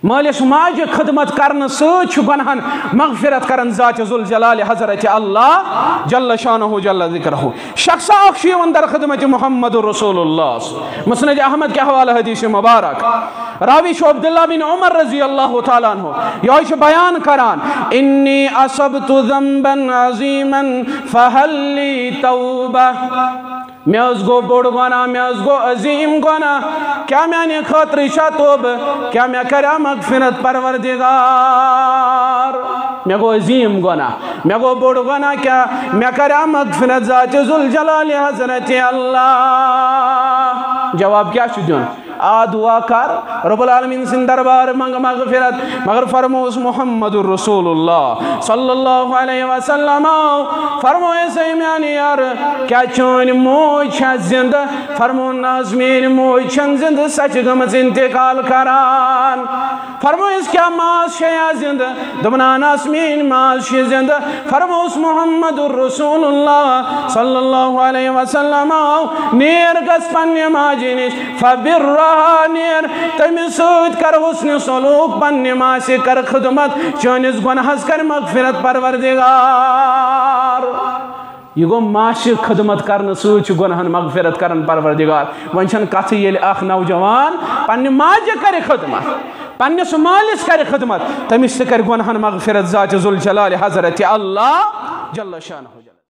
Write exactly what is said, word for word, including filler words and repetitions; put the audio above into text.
मालिस माजे खिदमत करने सत गुनाहन मगफिरत करन ज़ात ज़ुल जलाल हज़रत अल्लाह जल्ल शानहु जल्ल ज़िक्रुहु। शख्स दर खिदमत मुहम्मद रसूलुल्लाह। मुस्नद अहमद के हवाले हदीस मुबारक रावी शो अब्दुल्लाह बिन उमर रज़ी अल्लाह तआला अन्हु यह बयान करान इन्नी असबतु ज़ंबन अज़ीमन फहल्ली तौबा। मे गो बोड़ गुनाह, मे गो अजीम गुनाह, क्या मैंने खतर तोब, क्या मैं करा मगफिरत परवरदिगार। मे गो अजीम गुनाह, मे गो बोड़ गुनाह, क्या मैं करा मगफिरत ज़ात ज़ुल जलाल हज़रत अल्लाह। जवाब क्या दिन आ दुआ कर रब्बुल आलमीन सिंह दरबार मंग मगफिरत, मगर फरमोस मुहम्मदुर रसूलुल्लाह सल्लल्लाहु अलैहि वसल्लम फरमोए से म्यानी यार क्या चोन मोज जिंद, फरमो नाज मेरी मोज छन जिंद सच गमज इंतकाल करान। फरमोस क्या मास शया जिंद, दमनानास मीन मास जिंद, फरमोस मुहम्मदुर रसूलुल्लाह सल्लल्लाहु अलैहि वसल्लम नेर गस पन्ने माजी निश फबिर्रा नेर तमिस सत कर हुस्न सलूक पन्ने माँ से कर खिदमत चनिस गुनाहस कर मगफिरत परवरदिगार। यह गो माशि खिदमत करने सत गुनाहन मगफिरत कर परवरदिगार। वन कथ ये अख नौजवान पन्ने माजे कर खिदमत, पन्निस मालिस कर खिदमत, तमिस कर गुनाहन मगफिरत ज़ात ज़ुल जलाल हज़रत अल्लाह जल्ल शानहु।